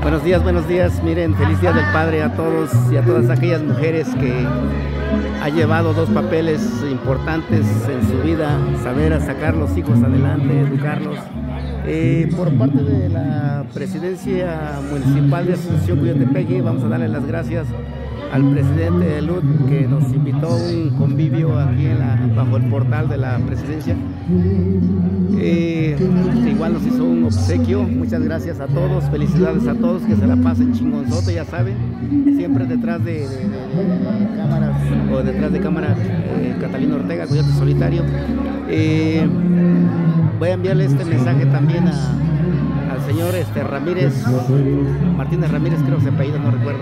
Buenos días. Miren, feliz Día del Padre a todos y a todas aquellas mujeres que ha llevado dos papeles importantes en su vida: saber a sacar los hijos adelante, educarlos. Por parte de la Presidencia Municipal de Asunción Coyotepeque, vamos a darle las gracias al presidente de LUT, que nos invitó a un convivio aquí bajo el portal de la presidencia. Igual nos hizo un obsequio. Muchas gracias a todos, felicidades a todos, que se la pasen chingonzote, ya saben, siempre detrás de cámaras, o detrás de cámara, Catalina Ortega, Coyote Solitario. Voy a enviarle este mensaje también al señor Ramírez, Martínez Ramírez, creo que se apellida, no recuerdo.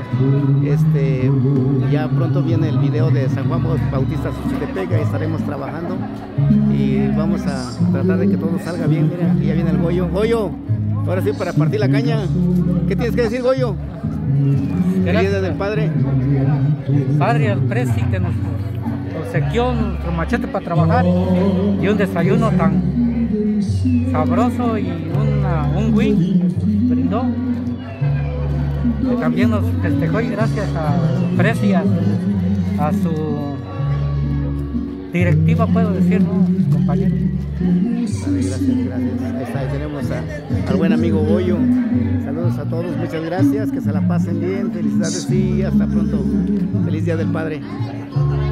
Ya pronto viene el video de San Juan Bautista Xochitepec, ahí estaremos trabajando y vamos a tratar de que todo salga bien. Mira, aquí ya viene el Goyo. Goyo, ahora sí, para partir la caña. ¿Qué tienes que decir, Goyo? Feliz Día del Padre. Padre, al presi que nos obsequió nuestro machete para trabajar y un desayuno tan sabroso y un wing brindó, que también nos festejó, y gracias a Presi, a su directiva, puedo decir, ¿no, compañero? Gracias. Ahí tenemos al buen amigo Goyo. Saludos a todos, muchas gracias, que se la pasen bien, felicidades y hasta pronto. Feliz Día del Padre.